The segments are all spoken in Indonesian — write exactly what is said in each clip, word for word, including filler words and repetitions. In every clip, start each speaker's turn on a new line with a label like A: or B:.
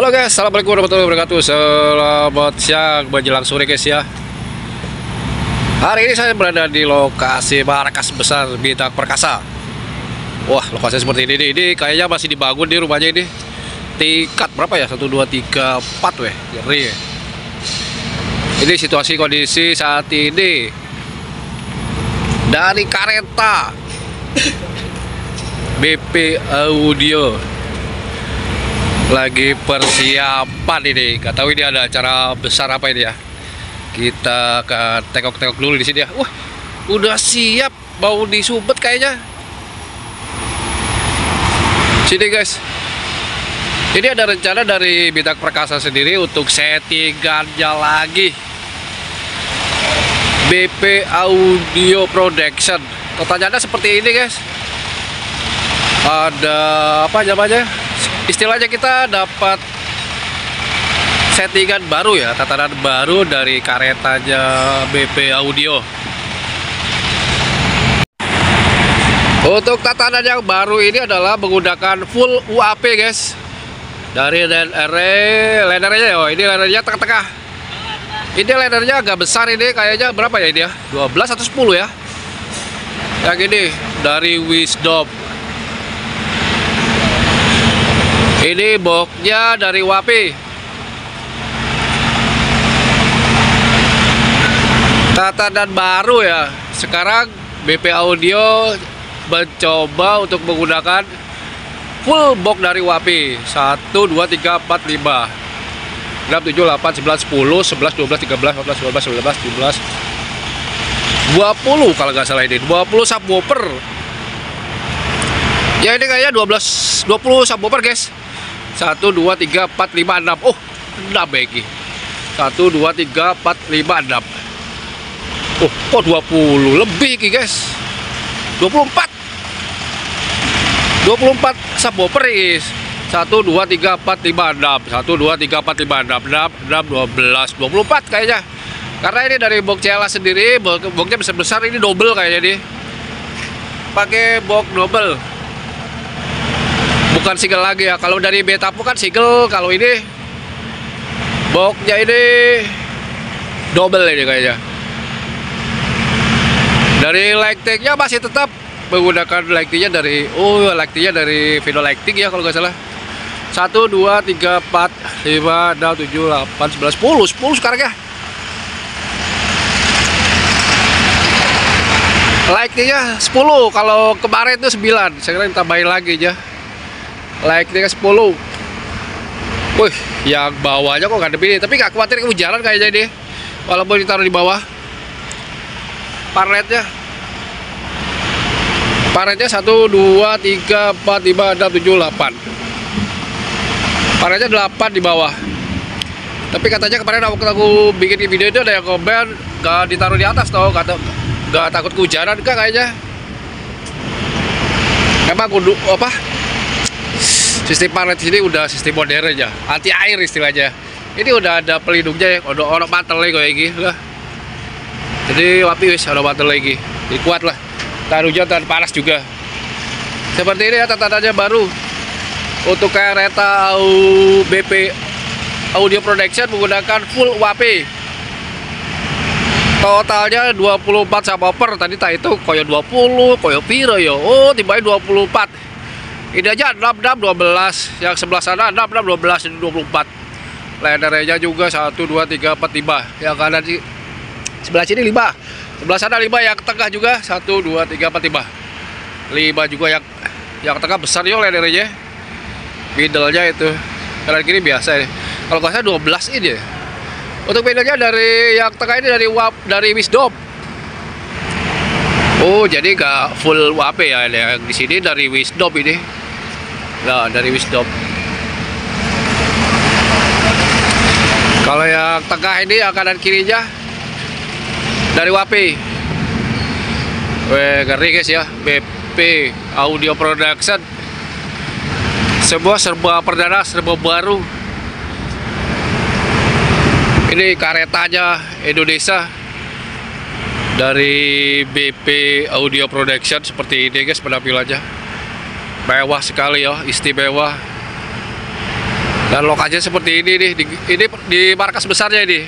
A: Halo guys, assalamualaikum warahmatullahi wabarakatuh. Selamat siang menjelang sore guys ya. Hari ini saya berada di lokasi markas besar Bintang Perkasa. Wah, lokasi seperti ini nih. Ini kayaknya masih dibangun di rumahnya ini. Tingkat berapa ya? satu, dua, tiga, empat weh. Ngeri ya. Ini situasi kondisi saat ini dari Kareta B P Audio lagi persiapan ini. Gak tahu ini ada acara besar apa ini ya. Kita ke tengok-tengok dulu di sini ya. Wah, udah siap mau disubet kayaknya. Sini guys. Ini ada rencana dari Bintang Perkasa sendiri untuk settingannya lagi. B P Audio Production. Pertanyaannya seperti ini guys. Ada apa namanya? Istilahnya kita dapat settingan baru ya, tatanan baru dari karetanya B P Audio. Untuk tatanan yang baru ini adalah menggunakan full U A P guys. Dari line array, line array-nya oh, ini line array-nya tengah-tengah. Ini line array-nya agak besar ini, kayaknya berapa ya ini ya? dua belas atau sepuluh ya? Yang ini dari Wisdom. Ini boxnya dari W A P. Tatanan baru ya. Sekarang B P Audio mencoba untuk menggunakan full box dari W A P. satu, dua, tiga, empat, lima, enam, tujuh, delapan, sembilan, sepuluh, sebelas, dua belas, tiga belas, empat belas, lima belas, sembilan belas, tujuh belas, dua puluh kalau nggak salah ini. dua puluh subwoofer. Ya ini kayaknya dua belas, dua puluh subwoofer guys. satu, dua, tiga, empat, lima, enam. Oh, enam lagi. satu, dua, tiga, empat, lima, enam. Oh, kok dua puluh lebih guys. dua puluh empat. dua puluh empat subwoofer is. satu, dua, tiga, empat, lima, enam. satu, dua, tiga, empat, lima, enam. enam, enam, dua belas, dua puluh empat kayaknya. Karena ini dari box C L A sendiri, boxnya besar-besar, ini double kayaknya nih. Pakai box double. Bukan single lagi ya. Kalau dari Betapu kan single, kalau ini boxnya ini double ini kayaknya. Dari lighting-nya masih tetap menggunakan lighting-nya dari oh lighting-nya dari Vino Lighting ya kalau nggak salah. satu, dua, tiga, empat, lima, enam, tujuh, delapan, sembilan, sepuluh. sepuluh sekarang ya. Lighting-nya sepuluh. Kalau kemarin itu sembilan. Sekarang tambahin lagi aja. Lighting-nya sepuluh. Wih, yang bawahnya kok nggak ada ini. Tapi nggak khawatir kehujanan kayaknya ini. Walaupun ditaruh di bawah. Parletnya. Parletnya satu, dua, tiga, empat, lima, enam, tujuh, delapan. Parletnya delapan di bawah. Tapi katanya kemarin waktu aku bikin video itu ada yang komen nggak ditaruh di atas tau. Kata nggak takut kehujanan enggak kayaknya. Emang kudu apa? Sistem parlet sini udah sistem modern ya, anti air istilahnya. Ini udah ada pelindungnya ya, udah orang mantel lagi kayak gini lah. Jadi wapi wis ada mantel lagi, jadi kuat lah. Tahan hujan, tahan panas juga. Seperti ini ya tatanannya baru untuk kereta B P Audio Production menggunakan full W A P. Totalnya dua puluh empat subwoofer. Tadi tak itu koyo dua puluh, koyo piro yo. Oh, tiba-tiba dua puluh empat. Ini aja enam, enam, dua belas. Yang sebelah sana enam, enam, dua belas, ini dua puluh empat. Layarnya juga satu, dua, tiga, empat, lima. Yang kanan di sebelah sini lima. Sebelah sana lima, yang tengah juga satu, dua, tiga, empat, lima. lima juga yang yang tengah besar yo layarnya. Middle-nya itu. Kanan kiri biasa ya. Kalau nggak salah dua belas ini ya. Untuk middle-nya dari yang tengah ini dari dari Wisdom. Oh, jadi nggak full W A P ya, yang di sini dari Wisdom ini. Nah, dari Wisdom. Kalau yang tengah ini, yang kanan kirinya dari W A P. Weh, ngeri guys ya, B P Audio Production. Sebuah serba perdana, serba baru. Ini karetanya Indonesia dari B P Audio Production seperti ini guys penampilannya. Mewah sekali ya, istimewa. Dan lokasinya seperti ini nih, di, ini di markas besarnya ini.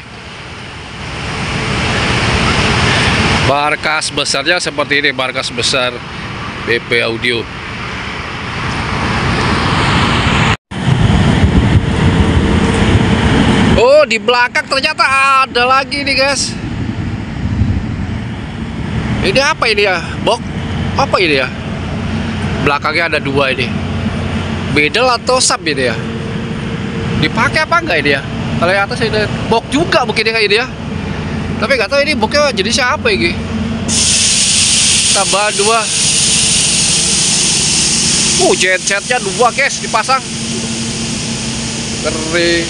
A: Markas besarnya seperti ini, markas besar B P Audio. Oh, di belakang ternyata ada lagi nih, guys. Ini apa ini ya? Box? Apa ini ya? Belakangnya ada dua ini. Bedel atau sub ini ya? Dipakai apa enggak ini ya? Kalau yang atas ini box juga mungkin kayak ini ya. Tapi nggak tahu ini boxnya jenisnya apa ini. Tambah dua. Uh, gensetnya dua, guys, dipasang. Keren.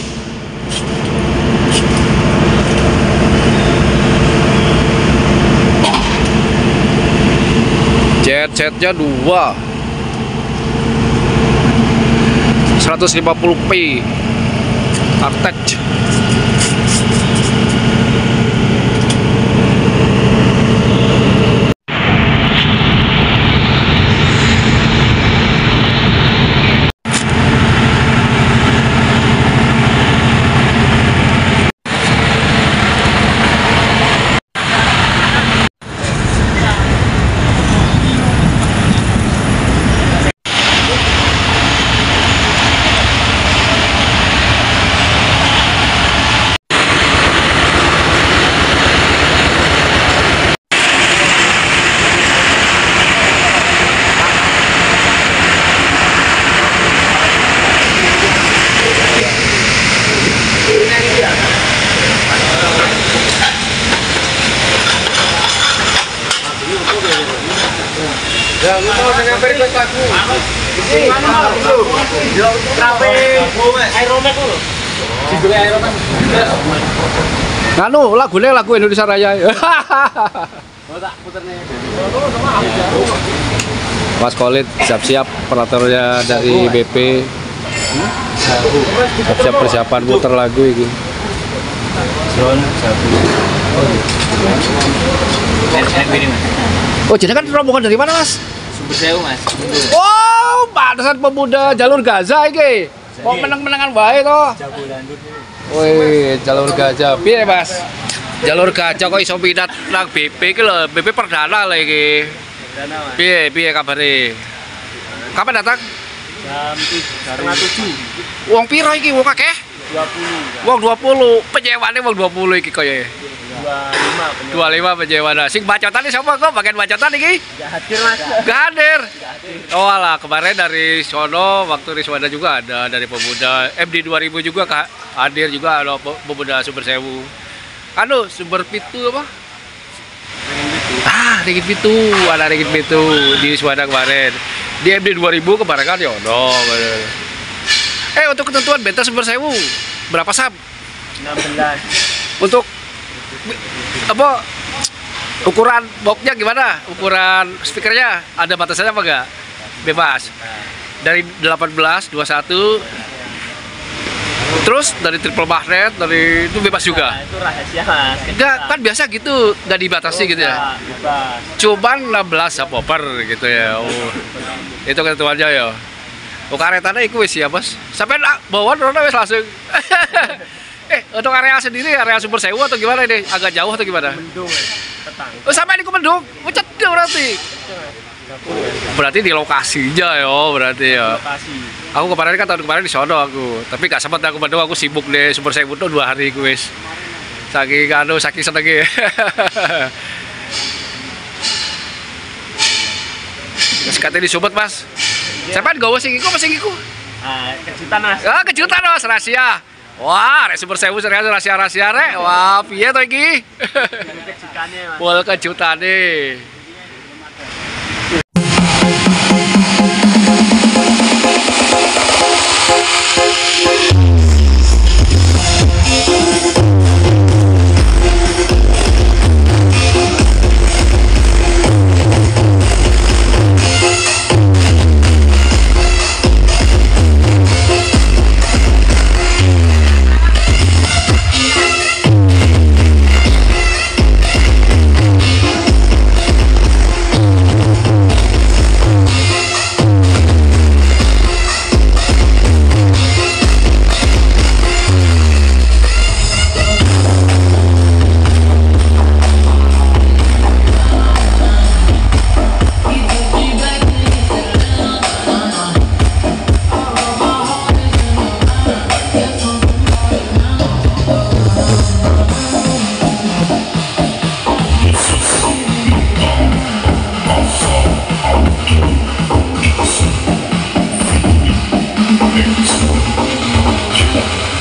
A: Gensetnya dua. seratus lima puluh p Artec.
B: Ya, lu mau dengan beri lagu. Ini mana dulu? Yo, trape Aeromek dulu. Judulnya Aeromek.
A: Nganu, lagunya lagu Indonesia Raya.
B: Oh, tak puternya.
A: Mas Khalid siap-siap operatornya dari B P. Siap-siap persiapan puter lagu ini. Oh, jadi kan rombongan dari mana, Mas?
B: Sumber Sewu, Mas.
A: Oh, pantesan pemuda jalur Gaza iki. Kok meneng-menengan wae to? Woi, jalur Gaza. Piye, Mas? Jalur Gaza kok iso pindah nang B P iki lho, B P perdana lho iki.
B: Perdana, Mas.
A: Piye, piye kabare? Kapan datang?
B: Jam setengah tujuh.
A: Wong piro iki? Wong akeh?
B: dua puluh.
A: Wong dua puluh. Penyewane wong dua puluh iki koyo.
B: dua puluh lima.
A: dua puluh lima penyewana. Sing bacotan iki sapa kok? Bagian bacotan iki?
B: Enggak hadir, Mas.
A: Gak hadir. Oh alah, kemarin dari sono waktu Riswada juga ada, dari pemuda M D dua ribu juga Kak, hadir juga ada pemuda Sumber Sewu. Anu, Sumber Pitu apa? Ah, Ringgit Pitu, ada Ringgit Pitu di Riswada kemarin. Di M D dua ribu kemarin kan ya ono. Eh, untuk ketentuan bentar Sumber Sewu berapa sub?
B: enam belas.
A: Untuk apa? Ukuran boxnya gimana? Ukuran speakernya ada batasannya apa enggak? Bebas. Dari delapan belas, dua puluh satu. Terus dari triple magnet, dari itu bebas juga.
B: Nah, itu rahasia, Mas.
A: Enggak, kan biasa gitu, enggak dibatasi gitu ya.
B: Bebas.
A: Cuman enam belas subwoofer gitu ya. Oh. Itu ketentuannya ya. Oh, karetannya iku wis ya, Bos. Sampai bawa drone wis langsung. Eh, untuk area sendiri, area Sumber Sewu atau gimana ini? Agak jauh atau gimana?
B: Mendung, Mas. Petang.
A: Oh, sampai di Kumendung? Oh, cedek berarti. Berarti di lokasinya ya, berarti ya.
B: Lokasi.
A: Aku kemarin kan tahun kemarin di sono aku, tapi gak sempat aku Kumendung, aku sibuk deh Sumber Sewu tuh dua hari gue wis. Saking anu, saking senengnya. Mas katanya di Sumut, Mas. Siapa yang gawa sing iku apa sing iku?
B: Ah, kejutan, Mas.
A: Ah, kejutan, Mas, rahasia. Wah, rek Sumber Sewu serius rahasia-rahasia rek. Wah, piye to iki?
B: Kejutannya, Mas.
A: Wal kejutane.
C: Friends.